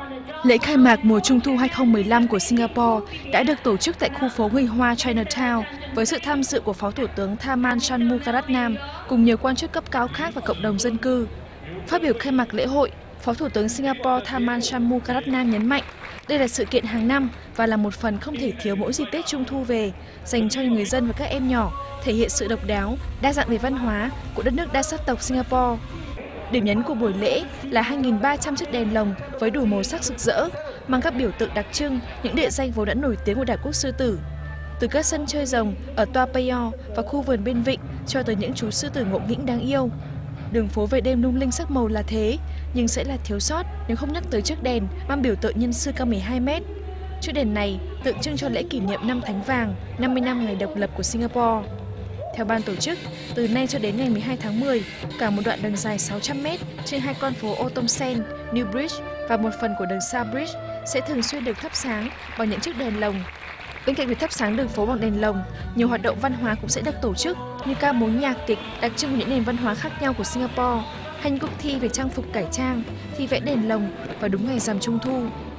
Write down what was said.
Lễ khai mạc mùa Trung thu 2015 của Singapore đã được tổ chức tại khu phố Người Hoa Chinatown với sự tham dự của Phó Thủ tướng Tharman Shanmugaratnam cùng nhiều quan chức cấp cao khác và cộng đồng dân cư. Phát biểu khai mạc lễ hội, Phó Thủ tướng Singapore Tharman Shanmugaratnam nhấn mạnh đây là sự kiện hàng năm và là một phần không thể thiếu mỗi dịp Tết Trung thu về, dành cho người dân và các em nhỏ, thể hiện sự độc đáo, đa dạng về văn hóa của đất nước đa sắc tộc Singapore. Điểm nhấn của buổi lễ là 2.300 chiếc đèn lồng với đủ màu sắc rực rỡ, mang các biểu tượng đặc trưng, những địa danh vốn đã nổi tiếng của đảo quốc sư tử. Từ các sân chơi rồng ở Toa Payoh và khu vườn bên vịnh cho tới những chú sư tử ngộ nghĩnh đáng yêu. Đường phố về đêm lung linh sắc màu là thế, nhưng sẽ là thiếu sót nếu không nhắc tới chiếc đèn mang biểu tượng nhân sư cao 12 mét. Chiếc đèn này tượng trưng cho lễ kỷ niệm năm Thánh Vàng, 50 năm ngày độc lập của Singapore. Theo ban tổ chức, từ nay cho đến ngày 12 tháng 10, cả một đoạn đường dài 600 mét trên hai con phố Ô Tông Sen, New Bridge và một phần của đường South Bridge sẽ thường xuyên được thắp sáng bằng những chiếc đèn lồng. Bên cạnh việc thắp sáng đường phố bằng đèn lồng, nhiều hoạt động văn hóa cũng sẽ được tổ chức như ca múa nhạc kịch đặc trưng của những nền văn hóa khác nhau của Singapore, hay những cuộc thi về trang phục cải trang, thi vẽ đèn lồng vào đúng ngày rằm Trung thu.